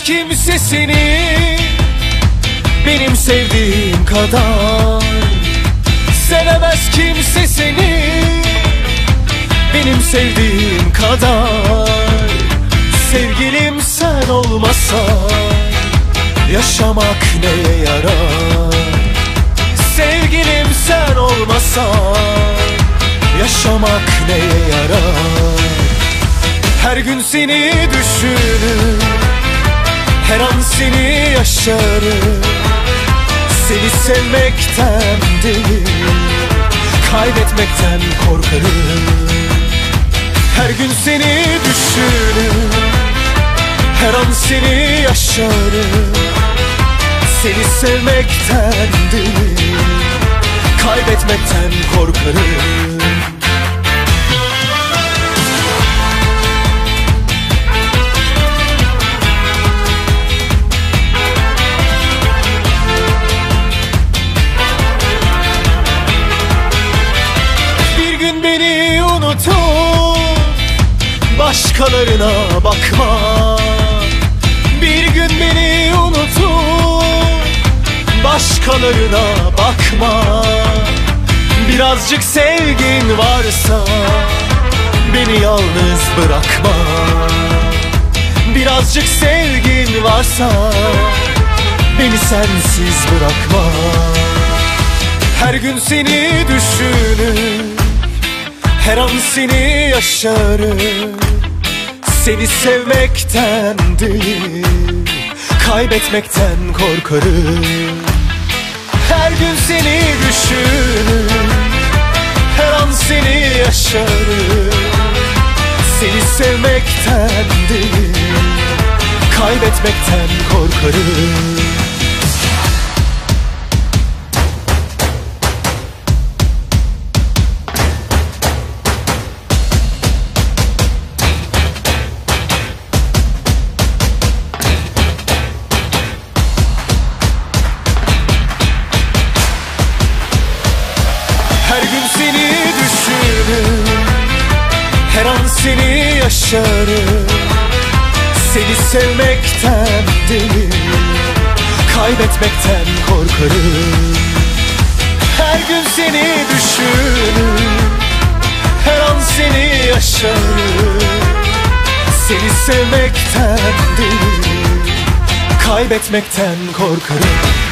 kimse seni benim sevdiğim kadar. Sevemez kimse seni benim sevdiğim kadar. Sevgilim sen olmasan yaşamak neye yarar? Sevgilim sen olmasan yaşamak neye yarar? Her gün seni düşünür, her an seni yaşarım. Seni sevmekten değil, kaybetmekten korkarım. Her gün seni düşünür, her an seni yaşarım. Seni sevmekten değil, kaybetmekten korkarım. Bir gün beni unutup başkalarına bakma. Bir gün beni unutup başkalarına bakma. Birazcık sevgin varsa beni yalnız bırakma. Birazcık sevgin varsa beni sensiz bırakma. Her gün seni düşünür, her an seni yaşarım. Seni sevmekten değil, kaybetmekten korkarım. Her gün seni düşünür, her an seni yaşarım. Seni sevmekten değil, kaybetmekten korkarım. Her gün seni düşünür, her an seni yaşarım. Seni sevmekten değil, kaybetmekten korkarım. Her gün seni düşünür, her an seni yaşarım. Seni sevmekten değil, kaybetmekten korkarım.